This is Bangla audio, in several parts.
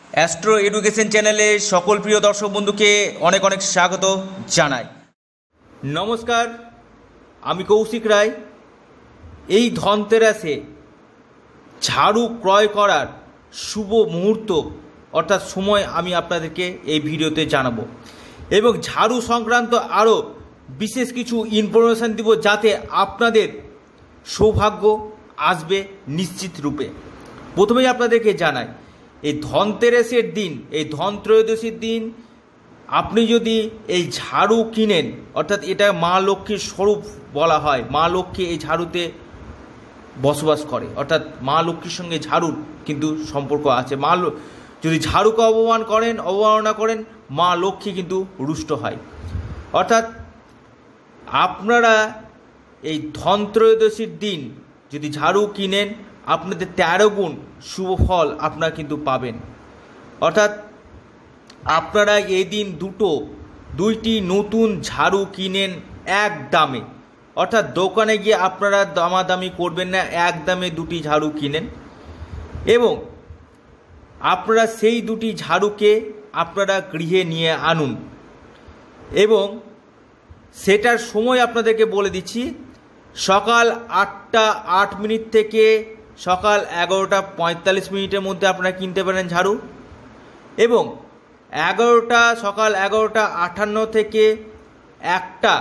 অ্যাস্ট্রো এডুকেশন চ্যানেলে সকল প্রিয় দর্শক বন্ধুকে অনেক অনেক স্বাগত জানাই। নমস্কার, আমি কৌশিক রায়। এই ধনতেরাসে ঝাড়ু ক্রয় করার শুভ মুহূর্ত অর্থাৎ সময় আমি আপনাদেরকে এই ভিডিওতে জানাবো এবং ঝাড়ু সংক্রান্ত আরও বিশেষ কিছু ইনফরমেশান দিব যাতে আপনাদের সৌভাগ্য আসবে নিশ্চিত রূপে। প্রথমেই আপনাদেরকে জানাই, এই ধনতেরাসের দিন, এই ধনত্রয়োদশীর দিন আপনি যদি এই ঝাড়ু কিনেন, অর্থাৎ এটা মা লক্ষ্মীর স্বরূপ বলা হয়, মা লক্ষ্মী এই ঝাড়ুতে বসবাস করে, অর্থাৎ মা লক্ষ্মীর সঙ্গে ঝাড়ুর কিন্তু সম্পর্ক আছে। যদি ঝাড়ুকে অবমাননা করেন মা লক্ষ্মী কিন্তু রুষ্ট হয়। অর্থাৎ আপনারা এই ধনত্রয়োদশীর দিন যদি ঝাড়ু কিনেন আপনাদের 13 গুণ শুভ ফল আপনারা কিন্তু পাবেন। অর্থাৎ আপনারা এই দিন দুইটি নতুন ঝাড়ু কিনেন এক দামে, অর্থাৎ দোকানে গিয়ে আপনারা দামাদামি করবেন না, এক দামে দুটি ঝাড়ু কিনেন এবং আপনারা সেই দুটি ঝাড়ুকে আপনারা গৃহে নিয়ে আনুন এবং সেটার সময় আপনাদেরকে বলে দিচ্ছি, সকাল 8টা 8 মিনিট থেকে সকাল 11টা 45 মিনিটের মধ্যে আপনারা কিনতে পারেন ঝাড়ু এবং সকাল 11টা 58 থেকে 1টা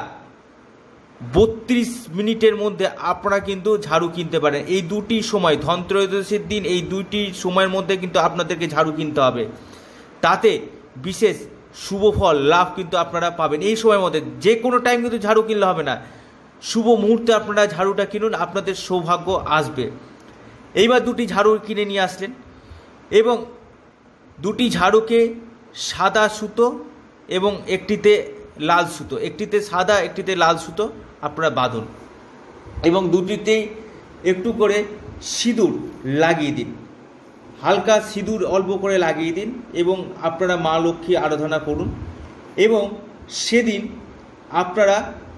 32 মিনিটের মধ্যে আপনারা কিন্তু ঝাড়ু কিনতে পারেন। এই দুটি সময়, ধনত্রয়োদশীর দিন এই দুটি সময়ের মধ্যে কিন্তু আপনাদেরকে ঝাড়ু কিনতে হবে, তাতে বিশেষ শুভ ফল লাভ কিন্তু আপনারা পাবেন। এই সময়ের মধ্যে যে কোনো টাইম কিন্তু ঝাড়ু কিনলে হবে না, শুভ মুহূর্তে আপনারা ঝাড়ুটা কিনুন, আপনাদের সৌভাগ্য আসবে। এইবার দুটি ঝাড়ু কিনে নিয়ে আসলেন এবং দুটি ঝাড়ুকে সাদা সুতো এবং একটিতে লাল সুতো, একটিতে সাদা একটিতে লাল সুতো আপনারা বাঁধুন এবং দুটিতেই একটু করে সিঁদুর লাগিয়ে দিন, হালকা সিঁদুর অল্প করে লাগিয়ে দিন এবং আপনারা মা লক্ষ্মী আরাধনা করুন এবং সেদিন আপনারা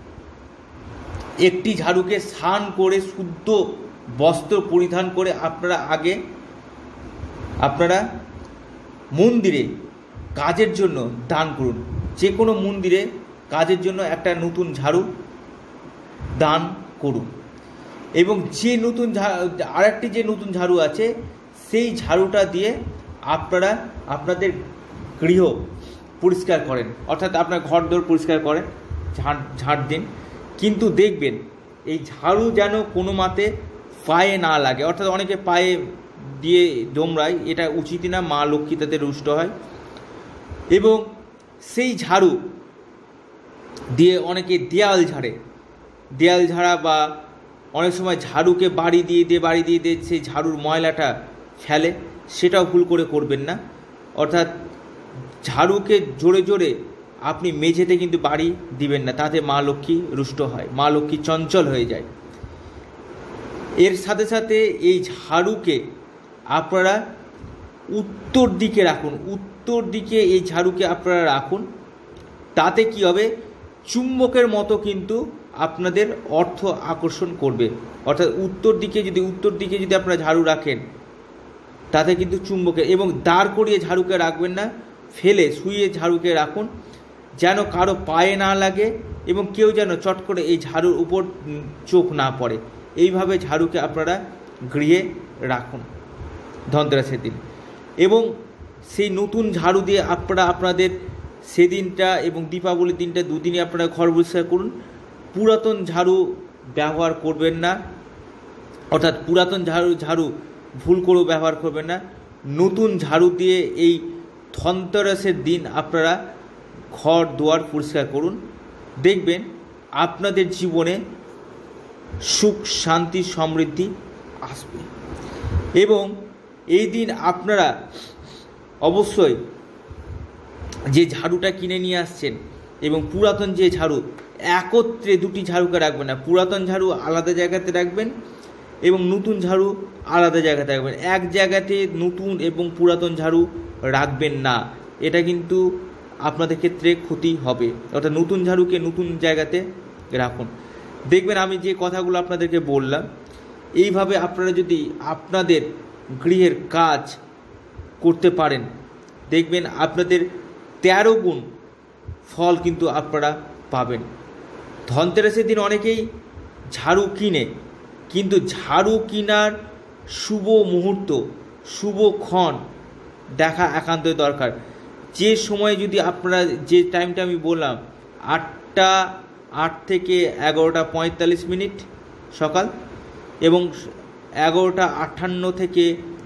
একটি ঝাড়ুকে স্নান করে শুদ্ধ বস্ত্র পরিধান করে আপনারা মন্দিরে কাজের জন্য দান করুন। যে কোনো মন্দিরে কাজের জন্য একটা নতুন ঝাড়ু দান করুন এবং আরেকটি যে নতুন ঝাড়ু আছে সেই ঝাড়ুটা দিয়ে আপনারা আপনাদের গৃহ পরিষ্কার করেন, অর্থাৎ আপনার ঘর দোর পরিষ্কার করেন, ঝাড় দিন। কিন্তু দেখবেন এই ঝাড়ু যেন কোনো মতে পায়ে না লাগে, অর্থাৎ অনেকে পায়ে দিয়ে দোমরায়, এটা উচিত না, মা লক্ষ্মী তাদের রুষ্ট হয় এবং সেই ঝাড়ু দিয়ে অনেকে দেয়াল ঝাড়া বা অনেক সময় ঝাড়ুকে বাড়ি দিয়ে সেই ঝাড়ুর ময়লাটা ফেলে, সেটাও ভুল করে করবেন না। অর্থাৎ ঝাড়ুকে জোরে জোরে আপনি মেঝেতে কিন্তু বাড়ি দিবেন না, তাতে মা লক্ষ্মী রুষ্ট হয়, মা লক্ষ্মী চঞ্চল হয়ে যায়। এর সাথে সাথে এই ঝাড়ুকে আপনারা উত্তর দিকে রাখুন, উত্তর দিকে এই ঝাড়ুকে আপনারা রাখুন, তাতে কি হবে, চুম্বকের মতো কিন্তু আপনাদের অর্থ আকর্ষণ করবে। অর্থাৎ উত্তর দিকে যদি আপনারা ঝাড়ু রাখেন তাতে কিন্তু চুম্বকের, এবং দাঁড় করিয়ে ঝাড়ুকে রাখবেন না, ফেলে শুয়ে ঝাড়ুকে রাখুন যেন কারো পায়ে না লাগে এবং কেউ যেন চট করে এই ঝাড়ুর উপর চোখ না পড়ে। এইভাবে ঝাড়ুকে আপনারা গৃহে রাখুন ধনতেরাসের দিন এবং সেই নতুন ঝাড়ু দিয়ে আপনারা আপনাদের সেদিনটা এবং দীপাবলির দিনটা দুদিনই আপনারা ঘর পরিষ্কার করুন। পুরাতন ঝাড়ু ব্যবহার করবেন না, অর্থাৎ পুরাতন ঝাড়ু ভুল করেও ব্যবহার করবেন না। নতুন ঝাড়ু দিয়ে এই ধনতেরাসের দিন আপনারা ঘর দুয়ার পরিষ্কার করুন, দেখবেন আপনাদের জীবনে সুখ শান্তি সমৃদ্ধি আসবে। এবং এই দিন আপনারা অবশ্যই যে ঝাড়ুটা কিনে নিয়ে আসছেন এবং পুরাতন যে ঝাড়ু, একত্রে দুটি ঝাড়ুকে রাখবেন না, পুরাতন ঝাড়ু আলাদা জায়গাতে রাখবেন এবং নতুন ঝাড়ু আলাদা জায়গাতে রাখবেন। এক জায়গাতে নতুন এবং পুরাতন ঝাড়ু রাখবেন না, এটা কিন্তু আপনাদের ক্ষেত্রে ক্ষতি হবে। অর্থাৎ নতুন ঝাড়ুকে নতুন জায়গাতে রাখুন। দেখবেন আমি যে কথাগুলো আপনাদেরকে বললাম, এইভাবে আপনারা যদি আপনাদের গৃহের কাজ করতে পারেন দেখবেন আপনাদের 13 গুণ ফল কিন্তু আপনারা পাবেন। ধনতেরাসের দিন অনেকেই ঝাড়ু কিনে, কিন্তু ঝাড়ু কেনার শুভ মুহূর্ত, শুভক্ষণ দেখা একান্তই দরকার। যে সময় যদি আপনারা, যে টাইমটা আমি বললাম 8 থেকে 11:45 সকাল, এবং 11:58 থেকে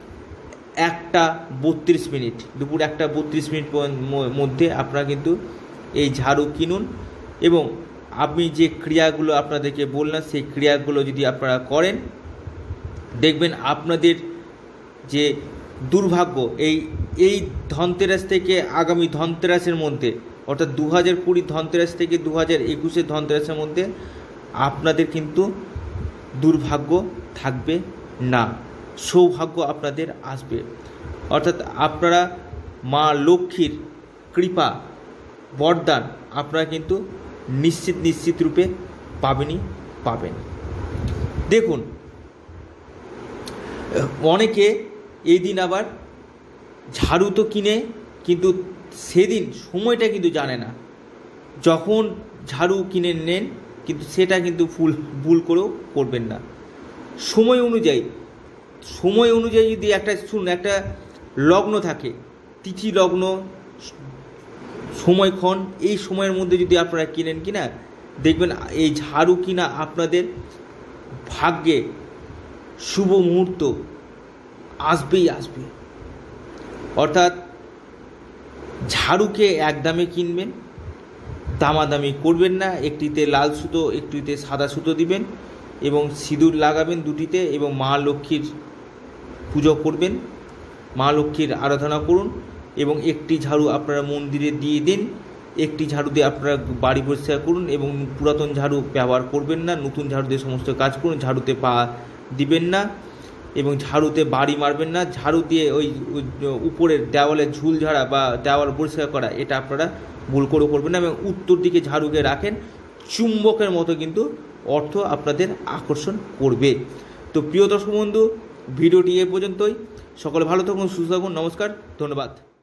1:32, দুপুর 1:32 মধ্যে আপনারা কিন্তু এই ঝাড়ু কিনুন। এবং আমি যে ক্রিয়াগুলো আপনাদেরকে বললাম সেই ক্রিয়াগুলো যদি আপনারা করেন, দেখবেন আপনাদের যে দুর্ভাগ্য এই ধনতেরাস থেকে আগামী ধনতেরাসের মধ্যে, অর্থাৎ 2020 ধনতেরাস থেকে 2021 ধনতেরাসের মধ্যে আপনাদের কিন্তু দুর্ভাগ্য থাকবে না, সৌভাগ্য আপনাদের আসবে। অর্থাৎ আপনারা মা লক্ষ্মীর কৃপা বরদান আপনারা কিন্তু নিশ্চিত রূপে পাবেন। দেখুন, অনেকে এই দিন আবার ঝাড়ু তো কিনে, কিন্তু সেদিন সময়টা কিন্তু জানে না। যখন ঝাড়ু কিনে নেন, কিন্তু সেটা কিন্তু ভুল করেও করবেন না। সময় অনুযায়ী যদি একটা লগ্ন থাকে, তিথি লগ্ন সময়ক্ষণ, এই সময়ের মধ্যে যদি আপনারা কিনেন কিনা, দেখবেন এই ঝাড়ু কিনা আপনাদের ভাগ্যে শুভ মুহূর্ত আসবেই আসবে। অর্থাৎ ঝাড়ুকে একদামে কিনবেন, দামাদামি করবেন না। একটিতে লাল সুতো, একটিতে সাদা সুতো দিবেন এবং সিঁদুর লাগাবেন দুটিতে, এবং মা লক্ষ্মীর পুজো করবেন, মা লক্ষ্মীর আরাধনা করুন। এবং একটি ঝাড়ু আপনারা মন্দিরে দিয়ে দিন, একটি ঝাড়ু দিয়ে আপনারা বাড়ি পরিষ্কার করুন, এবং পুরাতন ঝাড়ু ব্যবহার করবেন না, নতুন ঝাড়ু দিয়ে সমস্ত কাজ করুন। ঝাড়ুতে পা দিবেন না এবং ঝাড়ুতে বাড়ি মারবেন না। ঝাড়ু দিয়ে ওই উপরের দেওয়ালে ঝুল ঝাড়া বা দেওয়াল পরিষ্কার করা, এটা আপনারা ভুল করে করবেন না। এবং উত্তর দিকে ঝাড়ুকে রাখেন, চুম্বকের মতো কিন্তু অর্থ আপনাদের আকর্ষণ করবে। তো প্রিয় দর্শক বন্ধু, ভিডিওটি এ পর্যন্তই। সকলে ভালো থাকুন, সুস্থ থাকুন। নমস্কার, ধন্যবাদ।